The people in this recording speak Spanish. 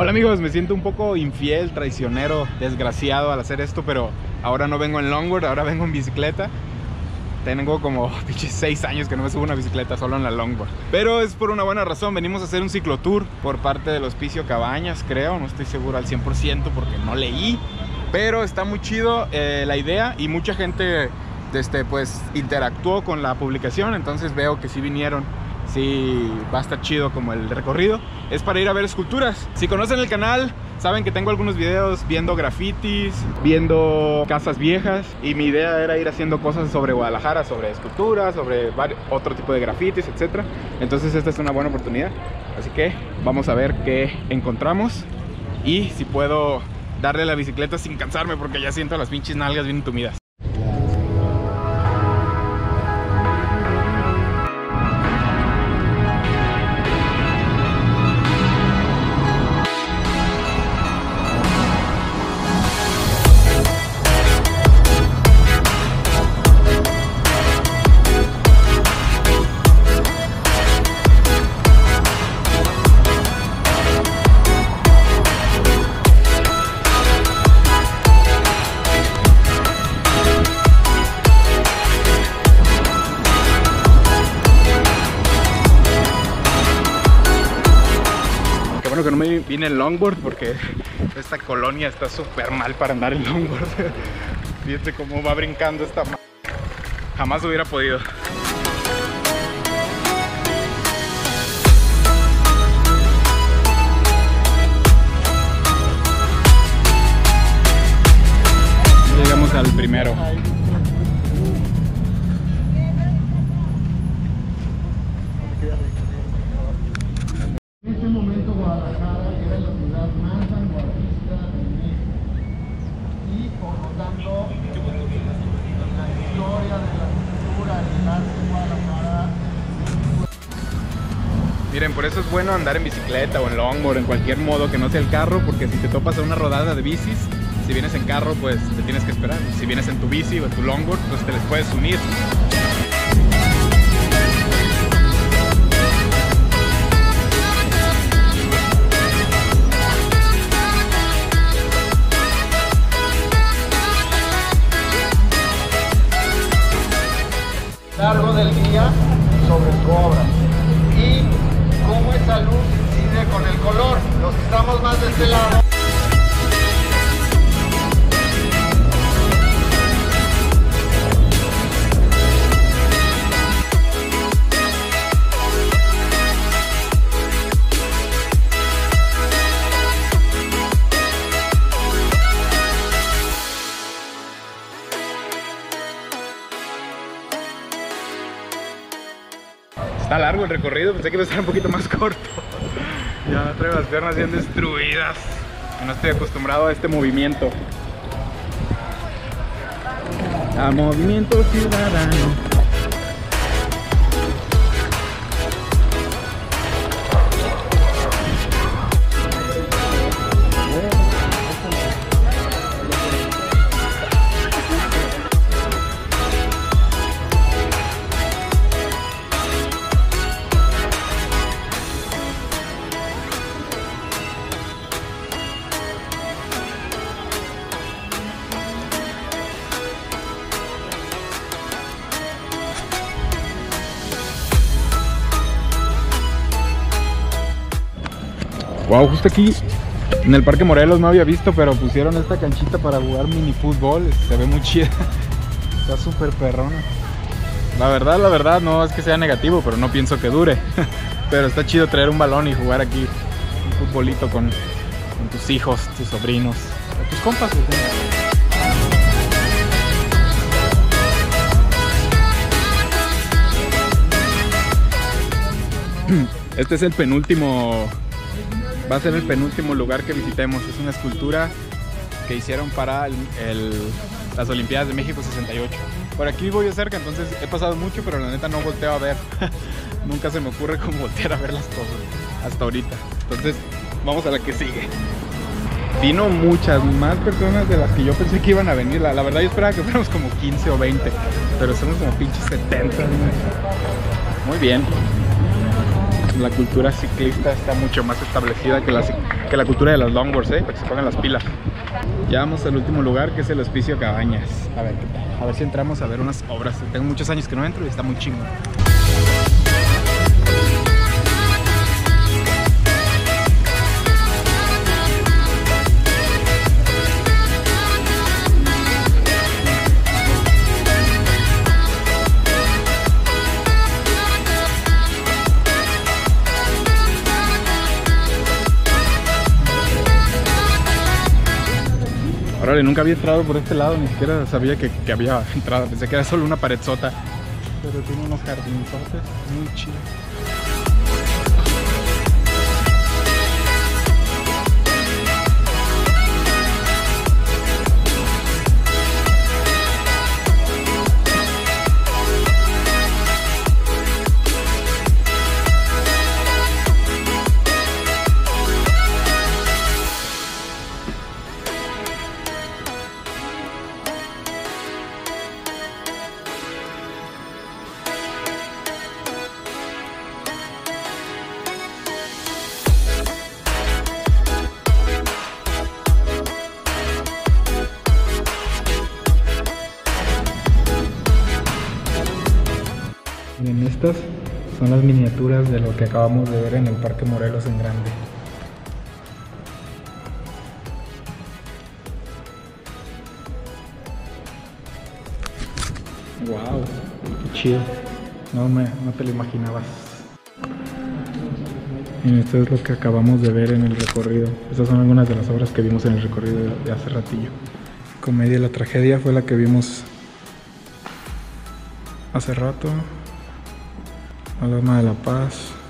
Hola amigos, me siento un poco infiel, traicionero, desgraciado al hacer esto, pero ahora no vengo en longboard, ahora vengo en bicicleta. Tengo como 6 años que no me subo una bicicleta, solo en la longboard. Pero es por una buena razón, venimos a hacer un ciclotour por parte del Hospicio Cabañas, creo. No estoy seguro al 100% porque no leí, pero está muy chido la idea y mucha gente pues interactuó con la publicación, entonces veo que sí vinieron. Sí, va a estar chido como el recorrido. Es para ir a ver esculturas. Si conocen el canal, saben que tengo algunos videos viendo grafitis, viendo casas viejas. Y mi idea era ir haciendo cosas sobre Guadalajara, sobre esculturas, sobre otro tipo de grafitis, etc. Entonces esta es una buena oportunidad. Así que vamos a ver qué encontramos. Y si puedo darle la bicicleta sin cansarme, porque ya siento las pinches nalgas bien entumidas. Bueno que no me vine en longboard porque esta colonia está súper mal para andar en longboard. Fíjate cómo va brincando esta madre. Jamás hubiera podido. Llegamos al primero. En este momento Guadalajara era la ciudad más vanguardista de México y por lo tanto la historia de la cultura y el arte de Guadalajara. Miren, por eso es bueno andar en bicicleta o en longboard, en cualquier modo que no sea el carro, porque si te topas a una rodada de bicis, si vienes en carro pues te tienes que esperar. Si vienes en tu bici o en tu longboard pues te les puedes unir. Largo del día sobre su obra y cómo esa luz incide con el color. Los que estamos más de este lado. Está largo el recorrido, pensé que iba a estar un poquito más corto. Ya traigo las piernas bien destruidas. No estoy acostumbrado a este movimiento. A movimiento ciudadano. Wow, justo aquí en el Parque Morelos no había visto, pero pusieron esta canchita para jugar mini fútbol. Se ve muy chida. Está súper perrona. La verdad, no es que sea negativo, pero no pienso que dure. Pero está chido traer un balón y jugar aquí un futbolito con tus hijos, tus sobrinos, o tus compas. Este es el penúltimo. Va a ser el penúltimo lugar que visitemos. Es una escultura que hicieron para las Olimpiadas de México 68. Por aquí vivo yo cerca, entonces he pasado mucho, pero la neta no volteo a ver. Nunca se me ocurre como voltear a ver las cosas hasta ahorita. Entonces vamos a la que sigue. Vino muchas más personas de las que yo pensé que iban a venir. La verdad yo esperaba que fuéramos como 15 o 20, pero somos como pinches 70. Muy bien. la cultura ciclista está mucho más establecida que la cultura de las longboards, para que se pongan las pilas. Ya vamos al último lugar, que es el Hospicio Cabañas. A ver qué tal. A ver si entramos a ver unas obras. Tengo muchos años que no entro y está muy chingón. Órale, nunca había entrado por este lado, ni siquiera sabía que había entrada. Pensé que era solo una paredzota. Pero tiene unos jardinzotes muy chidos. Miren, estas son las miniaturas de lo que acabamos de ver en el Parque Morelos en grande. Wow, qué chido. No te lo imaginabas. Miren, esto es lo que acabamos de ver en el recorrido. Estas son algunas de las obras que vimos en el recorrido de hace ratillo. Comedia de la Tragedia fue la que vimos hace rato. Alma de la Paz.